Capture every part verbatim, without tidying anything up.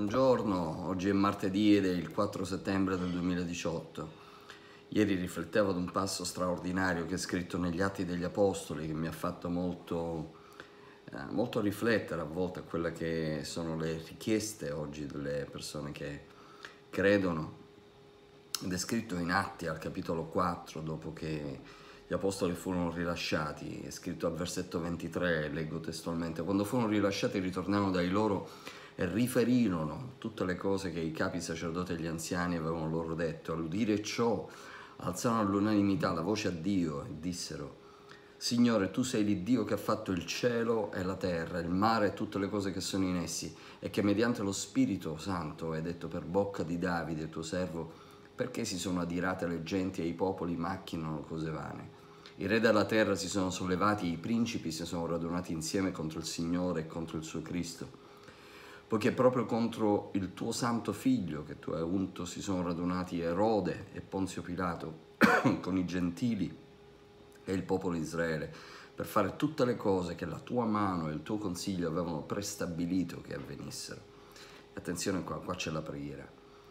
Buongiorno, oggi è martedì ed è il quattro settembre del duemiladiciotto. Ieri riflettevo ad un passo straordinario che è scritto negli Atti degli Apostoli, che mi ha fatto molto, eh, molto riflettere a volte a quelle che sono le richieste oggi delle persone che credono. Ed è scritto in Atti al capitolo quattro, dopo che gli apostoli furono rilasciati, è scritto al versetto ventitré, leggo testualmente: quando furono rilasciati ritornarono dai loro e riferirono tutte le cose che i capi sacerdoti e gli anziani avevano loro detto. All'udire ciò alzarono all'unanimità la voce a Dio e dissero: Signore, tu sei l'Iddio che ha fatto il cielo e la terra, il mare e tutte le cose che sono in essi, e che mediante lo Spirito Santo hai detto per bocca di Davide, tuo servo: perché si sono adirate le genti e i popoli macchinano cose vane? I re della terra si sono sollevati e i principi si sono radunati insieme contro il Signore e contro il suo Cristo. Poiché proprio contro il tuo santo figlio che tu hai unto si sono radunati Erode e Ponzio Pilato con i gentili e il popolo di Israele, per fare tutte le cose che la tua mano e il tuo consiglio avevano prestabilito che avvenissero. Attenzione qua, qua c'è la preghiera.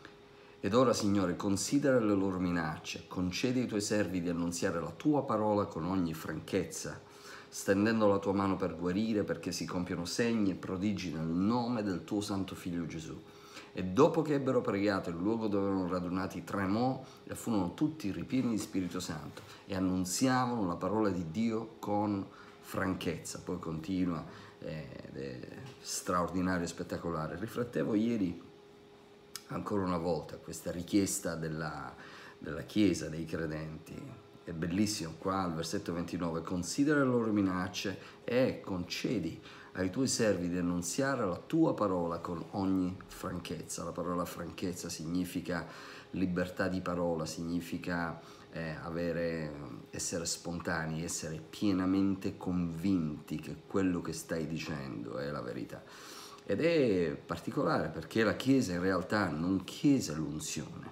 Ed ora, Signore, considera le loro minacce, concedi ai tuoi servi di annunziare la tua parola con ogni franchezza, stendendo la tua mano per guarire, perché si compiono segni e prodigi nel nome del tuo santo figlio Gesù. E dopo che ebbero pregato, il luogo dove erano radunati tremò e furono tutti ripieni di Spirito Santo e annunziavano la parola di Dio con franchezza. Poi continua, ed è straordinario e spettacolare. Riflettevo ieri ancora una volta questa richiesta della, della Chiesa, dei credenti. È bellissimo qua al versetto ventinove: considera le loro minacce e concedi ai tuoi servi di annunziare la tua parola con ogni franchezza. La parola franchezza significa libertà di parola, significa eh, avere, essere spontanei, essere pienamente convinti che quello che stai dicendo è la verità. Ed è particolare perché la Chiesa in realtà non chiese l'unzione,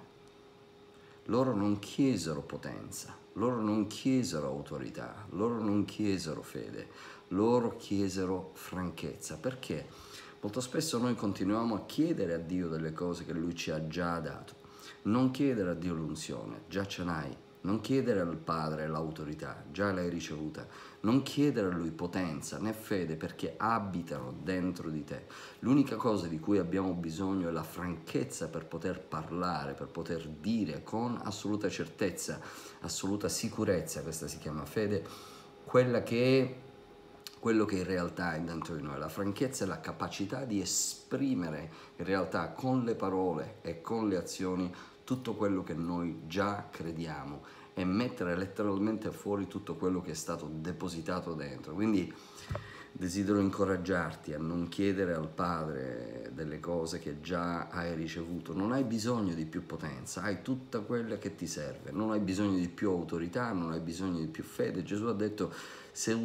loro non chiesero potenza, loro non chiesero autorità, loro non chiesero fede, loro chiesero franchezza. Perché? Molto spesso noi continuiamo a chiedere a Dio delle cose che Lui ci ha già dato. Non chiedere a Dio l'unzione, già ce l'hai. Non chiedere al Padre l'autorità, già l'hai ricevuta. Non chiedere a Lui potenza né fede, perché abitano dentro di te. L'unica cosa di cui abbiamo bisogno è la franchezza per poter parlare, per poter dire con assoluta certezza, assoluta sicurezza, questa si chiama fede, quella che è quello che in realtà è dentro di noi. La franchezza è la capacità di esprimere in realtà con le parole e con le azioni tutto quello che noi già crediamo e mettere letteralmente fuori tutto quello che è stato depositato dentro. Quindi desidero incoraggiarti a non chiedere al Padre delle cose che già hai ricevuto. Non hai bisogno di più potenza, hai tutta quella che ti serve. Non hai bisogno di più autorità, non hai bisogno di più fede. Gesù ha detto: se,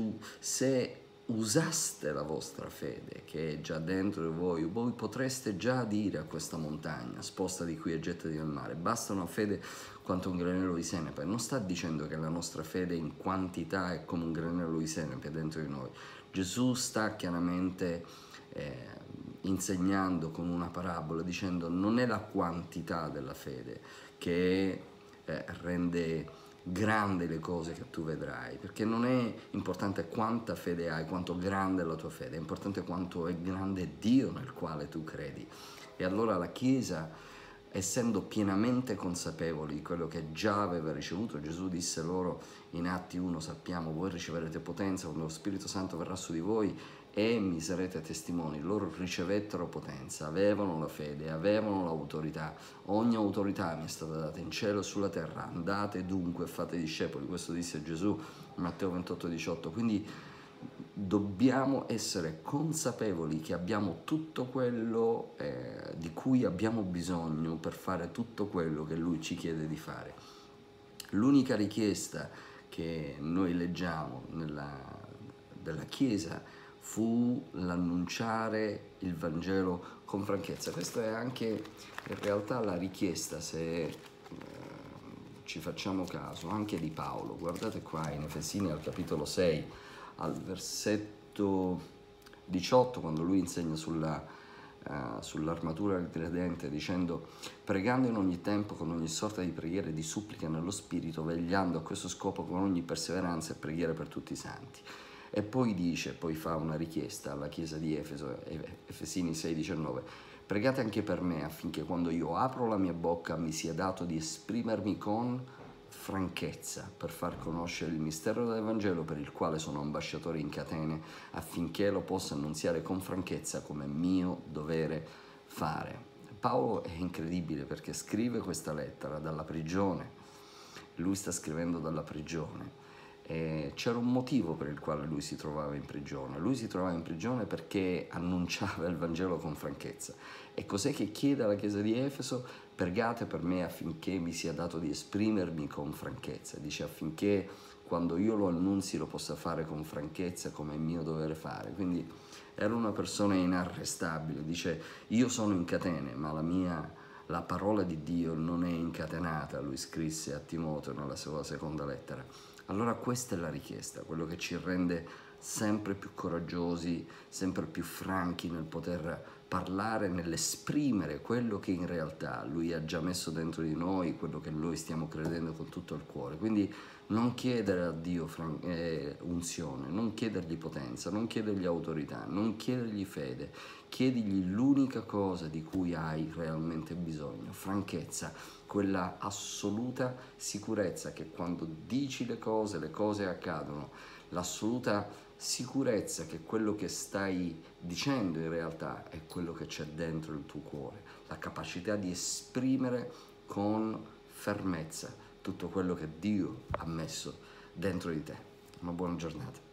se usaste la vostra fede che è già dentro di voi, voi potreste già dire a questa montagna: spostati qui e gettati nel mare. Basta una fede quanto un granello di senape. Non sta dicendo che la nostra fede in quantità è come un granello di senape dentro di noi. Gesù sta chiaramente eh, insegnando con una parabola, dicendo: non è la quantità della fede che eh, rende grande le cose che tu vedrai, perché non è importante quanta fede hai, quanto grande è la tua fede, è importante quanto è grande Dio nel quale tu credi. E allora la Chiesa, essendo pienamente consapevoli di quello che già aveva ricevuto, Gesù disse loro in Atti uno, sappiamo, voi riceverete potenza quando lo Spirito Santo verrà su di voi e mi sarete testimoni. Loro ricevettero potenza, avevano la fede, avevano l'autorità. Ogni autorità mi è stata data in cielo e sulla terra. Andate dunque e fate discepoli. Questo disse Gesù in Matteo ventotto diciotto. Quindi dobbiamo essere consapevoli che abbiamo tutto quello eh, di cui abbiamo bisogno per fare tutto quello che Lui ci chiede di fare. L'unica richiesta che noi leggiamo nella, della Chiesa fu l'annunciare il Vangelo con franchezza. Questa è anche in realtà la richiesta, se eh, ci facciamo caso, anche di Paolo. Guardate qua in Efesini al capitolo sei, al versetto diciotto, quando lui insegna sulla uh, sull'armatura del credente, dicendo: pregando in ogni tempo con ogni sorta di preghiera e di supplica nello Spirito, vegliando a questo scopo con ogni perseveranza e preghiera per tutti i santi. E poi dice, poi fa una richiesta alla chiesa di Efeso, Efesini sei diciannove: pregate anche per me affinché quando io apro la mia bocca mi sia dato di esprimermi con franchezza per far conoscere il mistero dell'Evangelo, per il quale sono ambasciatore in catene, affinché lo possa annunziare con franchezza come mio dovere fare. Paolo è incredibile perché scrive questa lettera dalla prigione, lui sta scrivendo dalla prigione. E c'era un motivo per il quale lui si trovava in prigione. Lui si trovava in prigione perché annunciava il Vangelo con franchezza. E cos'è che chiede alla chiesa di Efeso? Pregate per me affinché mi sia dato di esprimermi con franchezza. Dice affinché quando io lo annunzi lo possa fare con franchezza come è mio dovere fare. Quindi era una persona inarrestabile. Dice: io sono in catene, ma la mia... la parola di Dio non è incatenata, lui scrisse a Timoteo nella sua seconda lettera. Allora questa è la richiesta, quello che ci rende sempre più coraggiosi, sempre più franchi nel poter parlare, nell'esprimere quello che in realtà lui ha già messo dentro di noi, quello che noi stiamo credendo con tutto il cuore. Quindi non chiedere a Dio fran- eh, unzione, non chiedergli potenza, non chiedergli autorità, non chiedergli fede, chiedigli l'unica cosa di cui hai realmente bisogno: franchezza, quella assoluta sicurezza che quando dici le cose, le cose accadono, l'assoluta sicurezza che quello che stai dicendo in realtà è quello che c'è dentro il tuo cuore, la capacità di esprimere con fermezza tutto quello che Dio ha messo dentro di te. Una buona giornata.